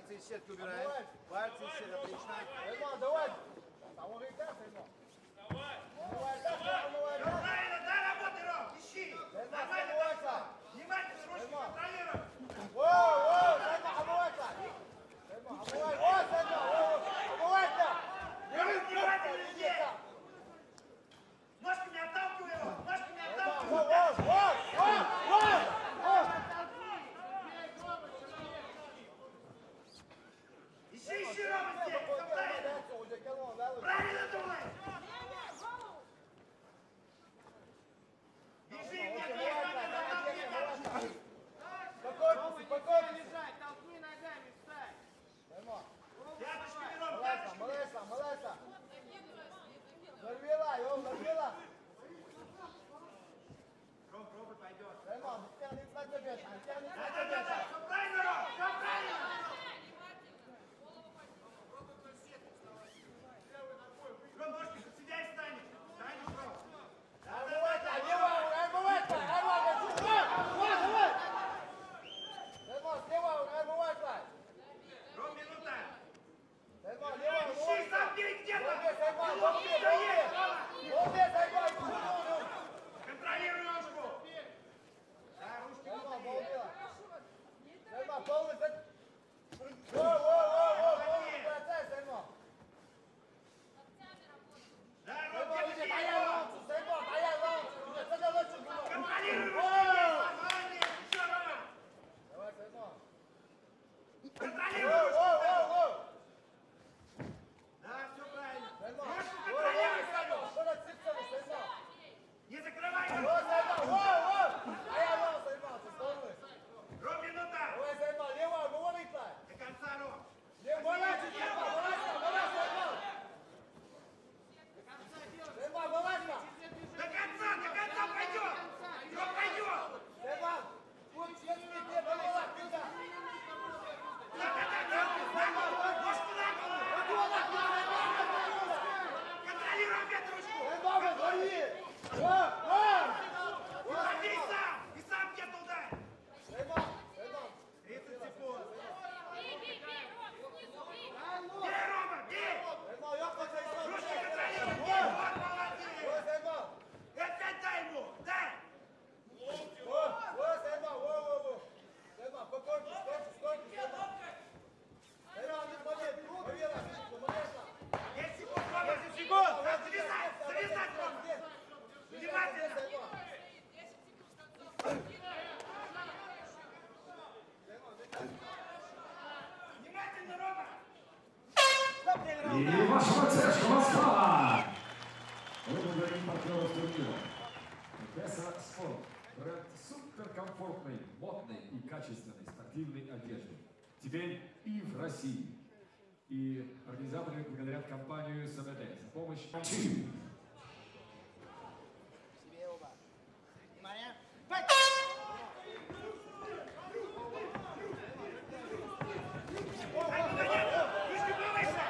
Пальцы из сетки убираем. Пальцы из сетки, отлично. Саймон, давай. Там он и так, Саймон. Правильно, дай работай, Ром, ищи. Нормально, внимательно, ручки контролируй. Воу, Саймон, обувайся. Саймон, обувайся. О, Саймон, обувайся. Внимательно здесь. Ножками отталкивай его, ножками отталкивай. Ищи, Рома, здесь, все правильно. Правильно думай. Бежи, нет. Спокойно. Лежать, толкни ногами, встань. Саймон. Пяточками, Ром, пяточками. Малеса. Нарвела. Ром, пробуй, пойдет. Саймон, тягни на тебя. Да, все правильно, Ром, все правильно. Ром, ножки под себя и встанешь. Встанешь, Ром. Ром, минута. Ищи, сам бей где-то. Контролируй ножку. Да, ручки. Да, Ром, держи его. Контролируй ручки. Молодец, еще, Рома. Контролируй ручки. Да, все правильно. Ножку контролируй, Саня. Не закрывай ножку. Ром, минута. До конца, Ром. До конца пойдет. Ром, пойдет. Ножку на голову. Контролируй опять ручку. Забей сам. И сам где-то ударь. 30 секунд. Бей, Рома, бей. Ручки контролируй. Бей. Вот, молодец. И опять дай ему. Дай. Есть секунд, Рома. 10 секунд. Завязать, Рома. Внимательно. Внимательно, Рома. И ваша оценка Москва! Мы благодарим партнеров турнира. Беса Спорт. Бренд суперкомфортной, модной и качественной спортивной одежды. Теперь и в России. И организаторы благодарят компанию СМТ за помощь. Внимание. Ручки повыше.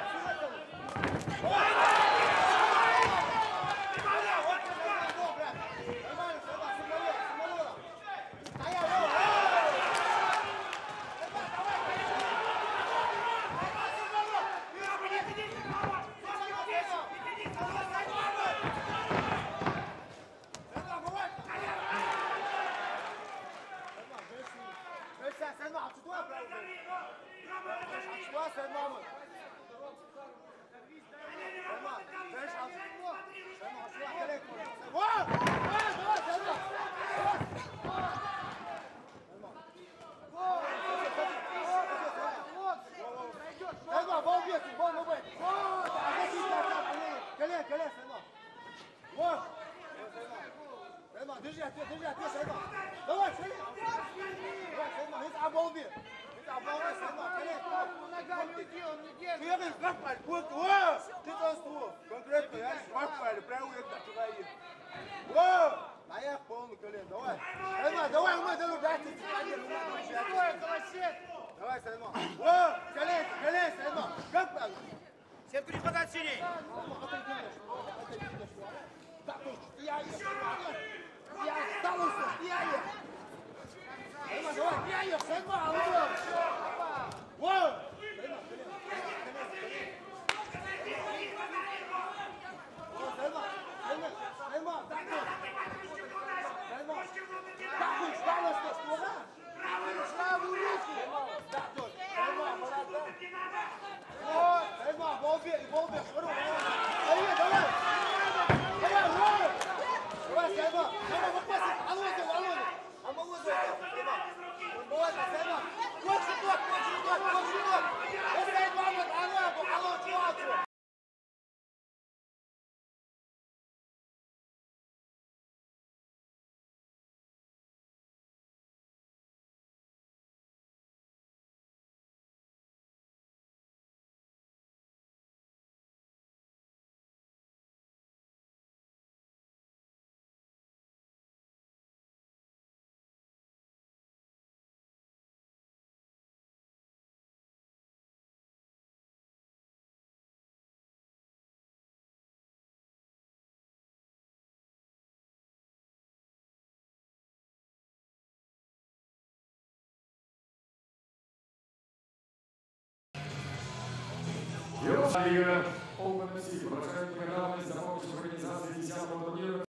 Держи, ответ, Саймон. Давай, Саймон. Давай, Саймон, это оболби. Это оболби, Саймон. Ногами уйди, он не держит. Я говорю, как паль, о, ты толстого. Конкретно, я как паль, прямо я так туда едет. О, а я полный колен, давай. Саймон, давай, мы дайте. Давай, Саймон. О, колен, Саймон. Как паль? Сетку не хватает синей. Так, я остался, Саймон, давай, Саймон, вот. Лига Open FC. Продолжаем программу за помощью в организации 10-го турнира.